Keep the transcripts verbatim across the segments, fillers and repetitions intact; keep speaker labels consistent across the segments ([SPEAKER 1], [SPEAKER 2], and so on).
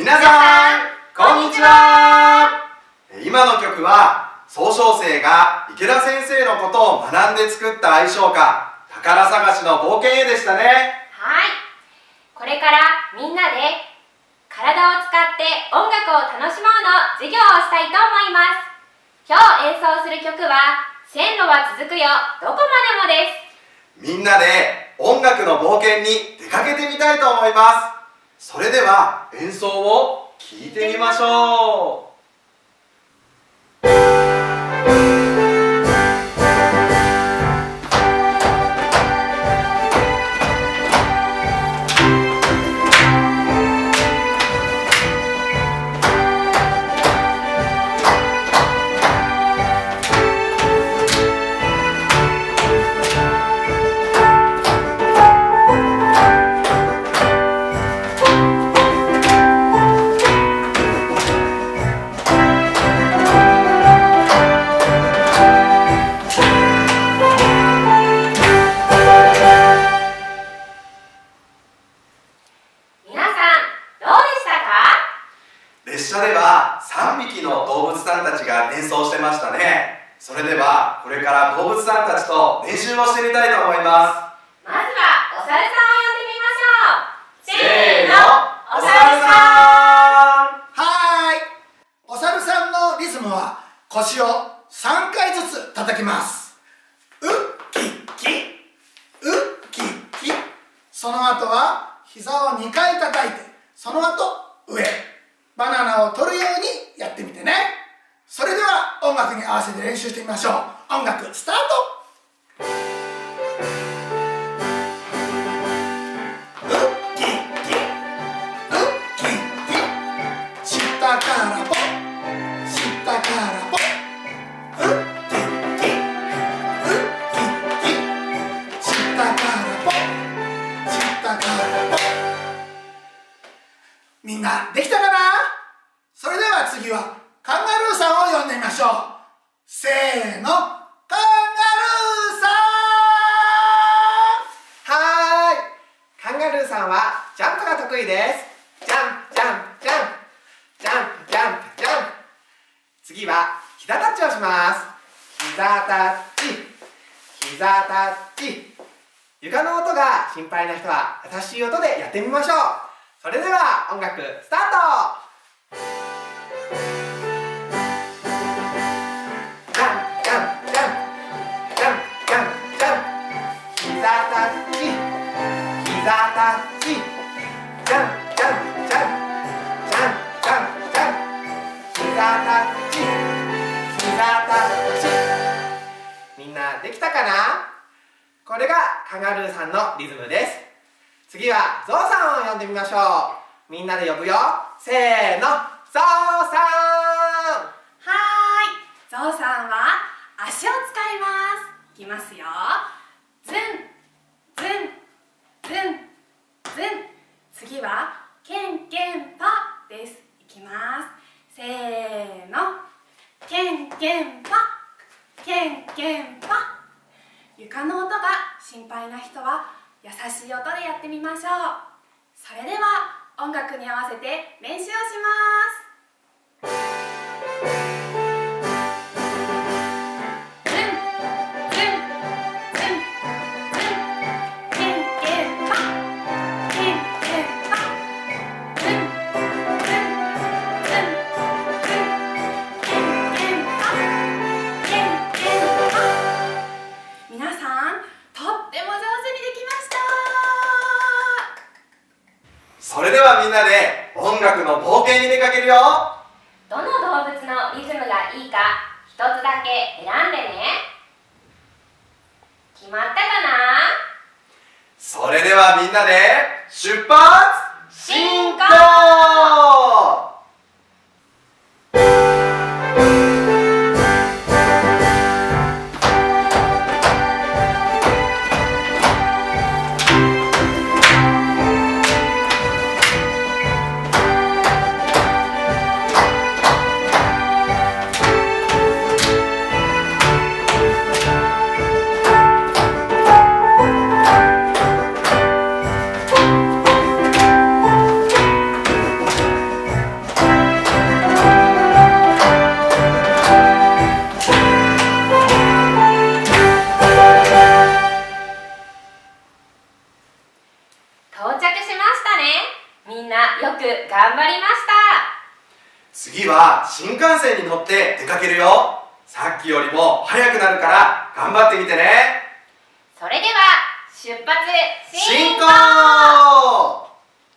[SPEAKER 1] 皆さんこんにちは。今の曲は総小生が池田先生のことを学んで作った愛称歌「宝探しの冒険へ」でしたね。
[SPEAKER 2] はい、これからみんなで体を使って音楽を楽しもうの授業をしたいと思います。今日演奏する曲は「線路は続くよどこまでも」です。
[SPEAKER 1] みんなで音楽の冒険に出かけてみたいと思います。それでは演奏を聴いてみましょう。列車ではさんびきの動物さんたちが演奏してましたね。それではこれから動物さんたちと練習をしてみたいと思います。
[SPEAKER 2] まずはお猿さんを呼んでみましょう。
[SPEAKER 1] せーの、お猿さん。
[SPEAKER 3] はーい、お猿さんのリズムは腰をさんかいずつ叩きます。うっきっき、うっきっき。その後は膝をにかい叩いて、その後上、バナナを取るようにやってみてね。それでは音楽に合わせて練習してみましょう。音楽スタート。うっきっき、うっきっき。下からポン、下からポン。うっきっき、うっきっき。下からポン、下からポン。みんなできたかな？それでは次はカンガルーさんを呼んでみましょう。せーの、カンガルーさん。
[SPEAKER 4] はーい、カンガルーさんはジャンプが得意です。ジャンプジャンプジャンプジャンプジャンプジャンプ。次は膝タッチをします。膝タッチ、膝タッチ。床の音が心配な人は優しい音でやってみましょう。それでは音楽スタート。ジャンプジャンプジャンプジャンプジャンプジャンプ。膝タッチ、膝タッチ。ジャンプジャンプジャンプジャンプジャンプジャンプ。膝タッチ、膝タッチ。みんなできたかな？これがカンガルーさんのリズムです。次はゾウさんを呼んでみましょう。みんなで呼ぶよ。せーの、ゾウさん。
[SPEAKER 5] はーい、ゾウさんは足を使います。いきますよ。ズンズンズンズン。次はケンケンパです。いきます。せーの、ケンケンパケンケンパ。床の音が心配な人は優しい音でやってみましょう。それでは音楽に合わせて練習をします。
[SPEAKER 1] それではみんなで音楽の冒険に出かけるよ。
[SPEAKER 2] どの動物のリズムがいいか一つだけ選んでね。決まったかな？
[SPEAKER 1] それではみんなで出発進行。
[SPEAKER 2] 頑張りました。
[SPEAKER 1] 次は新幹線に乗って出かけるよ。さっきよりも速くなるから頑張ってみてね。
[SPEAKER 2] それでは出発進
[SPEAKER 1] 進
[SPEAKER 2] 行。
[SPEAKER 1] 行。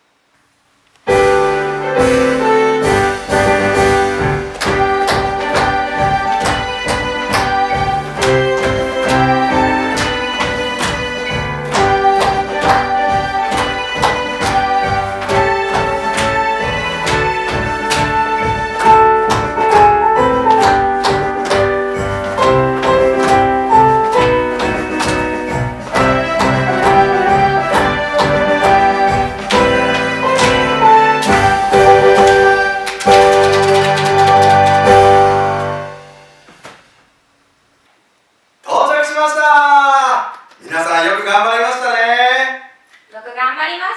[SPEAKER 1] 到着しました。皆さんよく頑張りましたね。
[SPEAKER 2] よく頑張りました。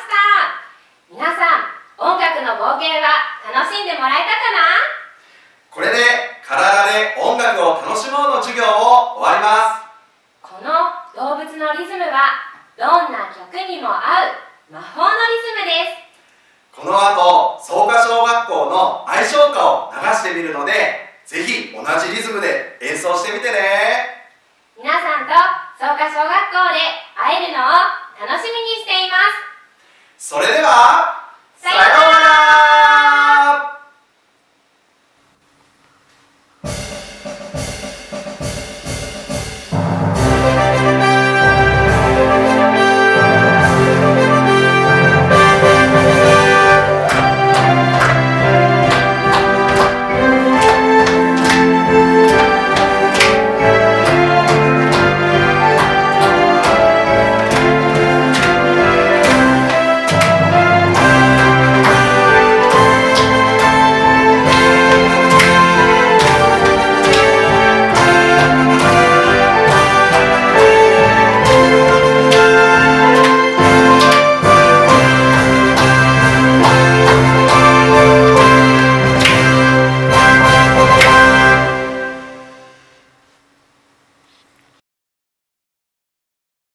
[SPEAKER 2] 皆さん、音楽の冒険は楽しんでもらえたかな？
[SPEAKER 1] これで体で音楽を楽しもうの授業を終わります。
[SPEAKER 2] この動物のリズムはどんな曲にも合う魔法のリズムです。
[SPEAKER 1] この後、草加小学校の愛唱歌を流してみるので、ぜひ同じリズムで演奏してみてね。
[SPEAKER 2] 皆さんと草加小学校で会えるのを楽しみにしています。
[SPEAKER 1] それでは、
[SPEAKER 2] さようなら。